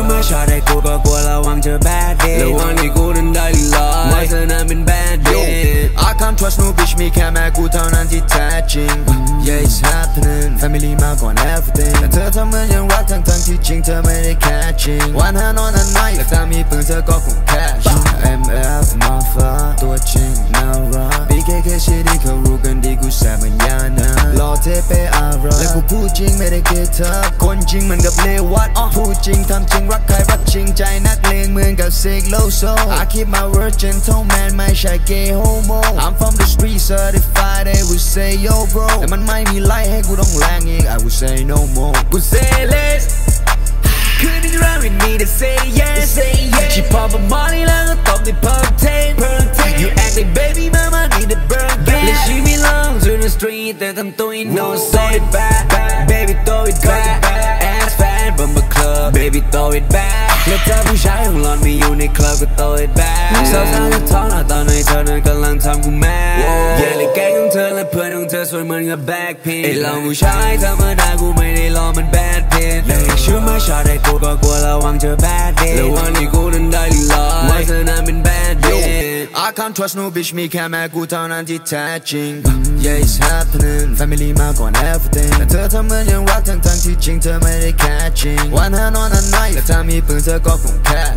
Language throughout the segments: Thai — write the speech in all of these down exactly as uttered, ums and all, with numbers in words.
ไม่ชอบได้กูก็กลัวระวังเจอ bad day ระวังที่กูนั้นได้ลีลาไม่เธอนั้นเป็น bad day I can't trust no bitch มีแค่แม่กูเท่านั้นที่แท้จริง Yeah it's happening Family มาก่อน everything แต่เธอทำเหมือนยังรักทั้งทั้งที่จริงเธอไม่ได้แค่จริง One hand on the night และถ้ามีปืนเธอก็คงแค่ เอ็ม เอฟ มาฟ้าตัวจริงน่ารัก บี เค เค ชิดีเขารู้กันดีกูแสบเหมือนยานะรอเทไปอารักและกูพูดจริงไม่ได้เกเธอคนจริงเหมือนกับเลวัตพูดจริงทำจริงรักใครรักจริงใจนักเลงเหมือนกับเซกโลโซ I keep my word gentleman ไม่ใช่เกย์โฮโม I'm from the street certified they would say yo bro แต่มันไม่มีไล่ให้กูต้องแรงอีก I would say no more กู say less คืนนี้เราไม่มีแต่ say yes she pop a money แล้วก็ตบใน pertain you act like baby mama need a burn gas และ she belong to the street แต่ทำตัว you know throw it back baby throw it back ass fat บนบน club baby throw it back และเธอผู้ชายของหล่อนไม่อยู่ในคลับก็ throw it back สาวๆจะท้องหน้าตอนไหนเธอนั้นกำลังทำกูแม่เย่และแก๊งของเธอและเพื่อนของเธอสวยเหมือนกับ Blackpink ไอ้เราผู้ชายธรรมดากูไม่ได้รอมัน bad pin ชื่อไม่ชอบได้กูก็กลัวระวังเจอ bad day ระวังที่กูนั้นได้ลีลาไม่เธอนั้นเป็น bad day I can't trust no bitch มีแค่แม่กูเท่านั้นที่แท้จริง Yeah it's happening Family มาก่อน everything แต่เธอทำเหมือนยังรักทั้งทั้งที่จริงเธอไม่ได้แค่จริง One hand on the night และถ้ามีปืนเธอก็คงแค่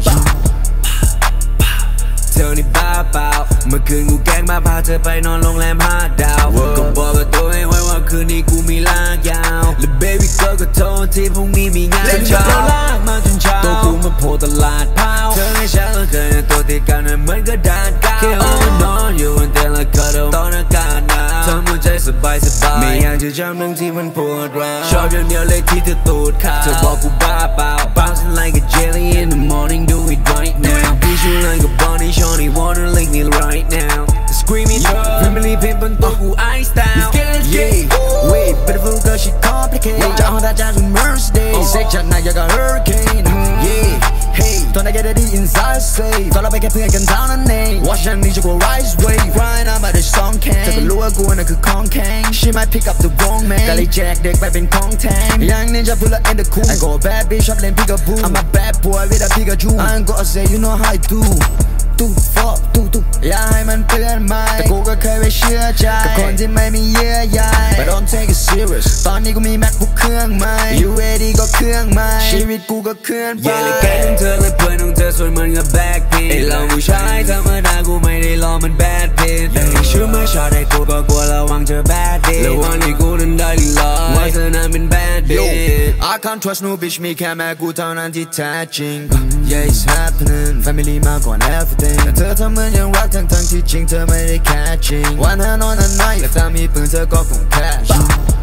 เธอนี่บ้าเปล่าเมื่อคืนกูแกล้งมาพาเธอไปนอนโรงแรมห้าดาวก็บอกกับตัวเองไว้ว่าคืนนี้กูมีลากยาวและ baby girl ก็โทษที่พรุ่งนี้มีงานเช้าเราลากมาจนเช้าตัวกูมาโผล่ตลาดพาวเธอให้ฉันเหลือเกินตัวติดกันเหมือนกระดานกาวแค่อ้อนนอนอยู่บนเตียงและกอดตอนอากาศหนาวทำหัวใจสบายสบายไม่อยากจะจำเรื่องที่มันปวดร้าวชอบอย่างเดียวเลยที่เธอตูดขาวเธอบอกกูบ้าเปล่า bouncing like a jelly in the morning do it right now push you like a bunny shorty wanna lick me right now screaming family pimp บนตัวกู ice style yeah wait beautiful girl she complicated อยากจะเอาแต่ใจจน Mercedes เซ็กจัดหนักอย่างกับ hurricane yeah hey ตอนนั้นแกได้ดี inside safe ตอนเราไปแค่เพื่อนกันเท่านั้นเองว่าฉันนี่จะกลัว rise wave crying out by the song can เธอก็รู้ว่ากูนั่นคือของแข็ง she might pick up the wrong man ก็เลยแจกเด็กไปเป็นของแทงยัง ninja pull up in the cool I go bad bitch ชอบเล่น peekaboo I'm a bad boy with a Pikachu I ain't gonna say you know how I doตู้ฟอกตู้ตู้อย่าให้มันเตือนไม่แต่กูก็เคยไปเชื่อใจกับคนที่ไม่มีเยื่อใย But don't take it serious ตอนนี้กูมีแม็กบุกเครื่องใหม่ You ready ก็เครื่องใหม่ชีวิตกูก็เคลื่อนไป Yeah และแก๊งของเธอและเพื่อนของเธอสวยเหมือนกับ Blackpink ไอ้เราผู้ชายธรรมดากูไม่ได้รอมัน bad pin ชื่อไม่ชอบได้กูก็กลัวระวังเจอ bad day ระวังที่กูนั้นได้ลีลาไม่เธอนั้นเป็น bad day I can't trust no bitch มีแค่แม่กูเท่านั้นที่แท้จริง Yeah it's happening Family มาก่อน everything แต่เธอทำเหมือนยังรักทั้งทั้งที่จริงเธอไม่ได้แค่จริง One hand on the night และถ้ามีปืนเธอก็คงแค่